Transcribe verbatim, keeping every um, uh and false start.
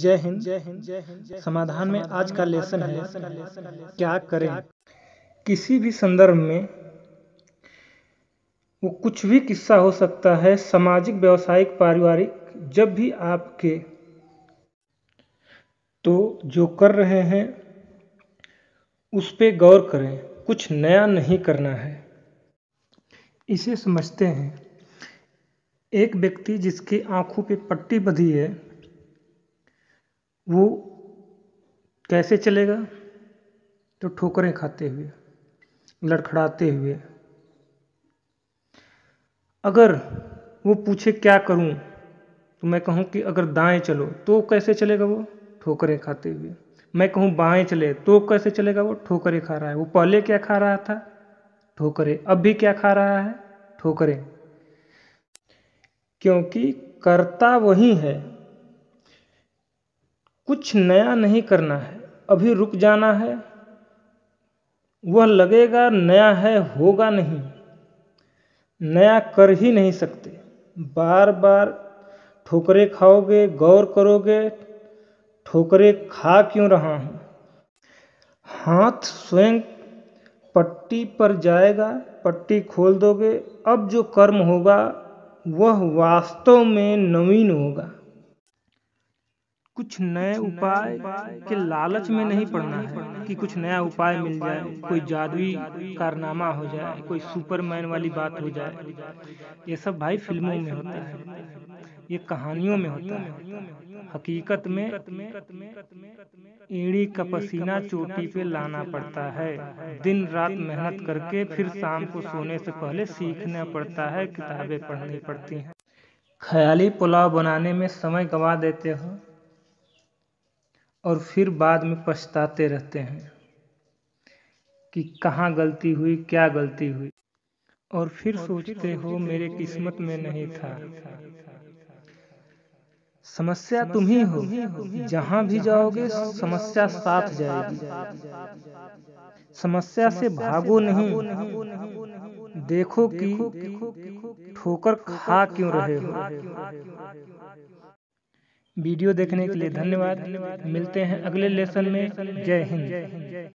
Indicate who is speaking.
Speaker 1: जय हिंद। जय हिंद जय हिंद समाधान में आज का लेसन है क्या करें। किसी भी संदर्भ में वो कुछ भी किस्सा हो सकता है, सामाजिक, व्यवसायिक, पारिवारिक, जब भी आपके तो जो कर रहे हैं उस पे गौर करें, कुछ नया नहीं करना है। इसे समझते हैं, एक व्यक्ति जिसकी आंखों पे पट्टी बंधी है वो कैसे चलेगा? तो ठोकरें खाते हुए, लड़खड़ाते हुए। अगर वो पूछे क्या करूं, तो मैं कहूं कि अगर दाएं चलो, तो कैसे चलेगा वो? ठोकरें खाते हुए। मैं कहूं बाएं चले, तो कैसे चलेगा वो? ठोकरें खा रहा है। वो पहले क्या खा रहा था? ठोकरें। अब भी क्या खा रहा है? ठोकरें। क्योंकि करता वही है, कुछ नया नहीं करना है, अभी रुक जाना है। वह लगेगा नया है, होगा नहीं, नया कर ही नहीं सकते। बार बार ठोकरें खाओगे, गौर करोगे ठोकरें खा क्यों रहा हूँ। हाथ स्वयं पट्टी पर जाएगा, पट्टी खोल दोगे, अब जो कर्म होगा वह वास्तव में नवीन होगा। कुछ नए उपाय के लालच में नहीं पड़ना है कि कुछ नया उपाय मिल जाए, कोई जादुई कारनामा हो जाए, कोई सुपरमैन वाली बात हो जाए। ये सब भाई फिल्मों में होता है, ये कहानियों में होता है। हकीकत में एड़ी का पसीना चोटी पे लाना पड़ता है। दिन रात मेहनत करके फिर शाम को सोने से पहले सीखना पड़ता है, किताबें पढ़नी पड़ती हैं। ख्याली पुलाव बनाने में समय गंवा देते हो और फिर बाद में पछताते रहते हैं कि कहाँ गलती हुई, क्या गलती हुई, और फिर सोचते हो मेरे किस्मत में नहीं था। समस्या तुम ही हो, जहां भी जाओगे समस्या साथ जाएगी। समस्या से भागो नहीं, देखो कि ठोकर खा क्यों रहे हो। वीडियो देखने के लिए धन्यवाद। मिलते हैं अगले लेसन में। जय हिंद।